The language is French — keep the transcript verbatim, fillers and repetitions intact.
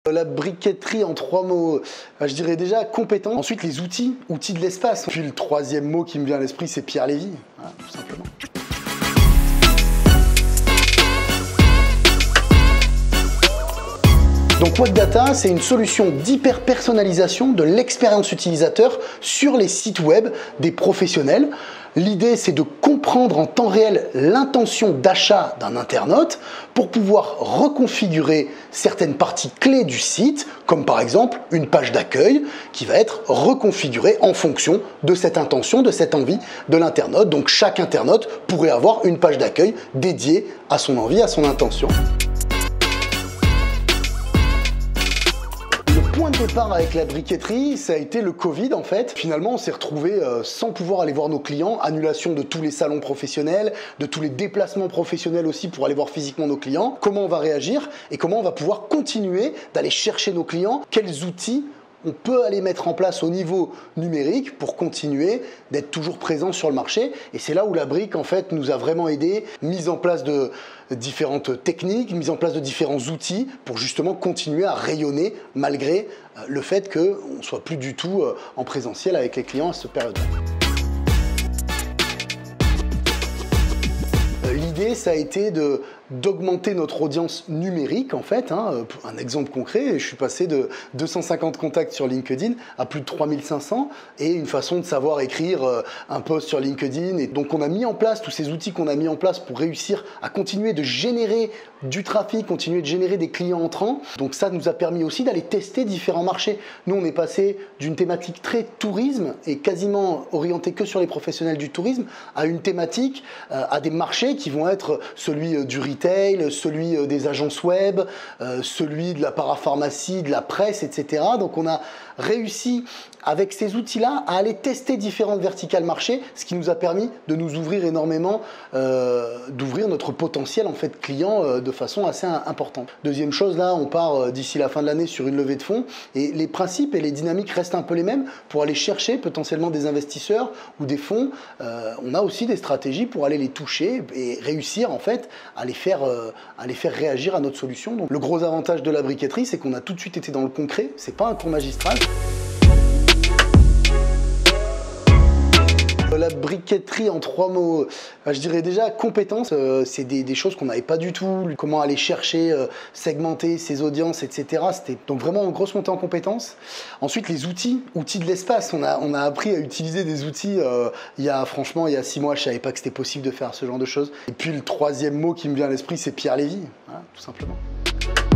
La briqueterie en trois mots, je dirais déjà compétent. Ensuite les outils, outils de l'espace. Puis le troisième mot qui me vient à l'esprit, c'est Pierre Lévy, voilà, tout simplement. Donc WhatData, c'est une solution d'hyper-personnalisation de l'expérience utilisateur sur les sites web des professionnels. L'idée, c'est de comprendre en temps réel l'intention d'achat d'un internaute pour pouvoir reconfigurer certaines parties clés du site, comme par exemple une page d'accueil qui va être reconfigurée en fonction de cette intention, de cette envie de l'internaute. Donc chaque internaute pourrait avoir une page d'accueil dédiée à son envie, à son intention. Le point de départ avec la briqueterie, ça a été le Covid en fait. Finalement, on s'est retrouvé euh, sans pouvoir aller voir nos clients, annulation de tous les salons professionnels, de tous les déplacements professionnels aussi pour aller voir physiquement nos clients. Comment on va réagir et comment on va pouvoir continuer d'aller chercher nos clients? Quels outils on peut aller mettre en place au niveau numérique pour continuer d'être toujours présent sur le marché? Et c'est là où la brique en fait nous a vraiment aidé, mise en place de différentes techniques, mise en place de différents outils pour justement continuer à rayonner malgré le fait qu'on ne soit plus du tout en présentiel avec les clients à cette période-là. L'idée, ça a été de d'augmenter notre audience numérique en fait, hein. Un exemple concret, je suis passé de deux cent cinquante contacts sur LinkedIn à plus de trois mille cinq cents et une façon de savoir écrire un post sur LinkedIn. Et donc on a mis en place tous ces outils qu'on a mis en place pour réussir à continuer de générer du trafic, continuer de générer des clients entrants. Donc ça nous a permis aussi d'aller tester différents marchés. Nous on est passé d'une thématique très tourisme et quasiment orientée que sur les professionnels du tourisme à une thématique, euh, à des marchés qui vont être celui du retail, celui des agences web, euh, celui de la parapharmacie, de la presse, et cetera. Donc on a réussi avec ces outils-là à aller tester différentes verticales marchés, ce qui nous a permis de nous ouvrir énormément, euh, d'ouvrir notre potentiel en fait client euh, de façon assez importante. Deuxième chose, là on part euh, d'ici la fin de l'année sur une levée de fonds et les principes et les dynamiques restent un peu les mêmes pour aller chercher potentiellement des investisseurs ou des fonds. Euh, on a aussi des stratégies pour aller les toucher et réussir en fait à les faire euh, à les faire réagir à notre solution. Donc, le gros avantage de la briqueterie, c'est qu'on a tout de suite été dans le concret, c'est pas un cours magistral. La briqueterie en trois mots, je dirais déjà compétence, euh, c'est des, des choses qu'on n'avait pas du tout, comment aller chercher, euh, segmenter ses audiences, et cetera. C'était donc vraiment une grosse montée en compétences. Ensuite les outils, outils de l'espace, on a, on a appris à utiliser des outils, euh, il y a franchement il y a six mois je ne savais pas que c'était possible de faire ce genre de choses. Et puis le troisième mot qui me vient à l'esprit c'est Pierre Lévy, voilà, tout simplement.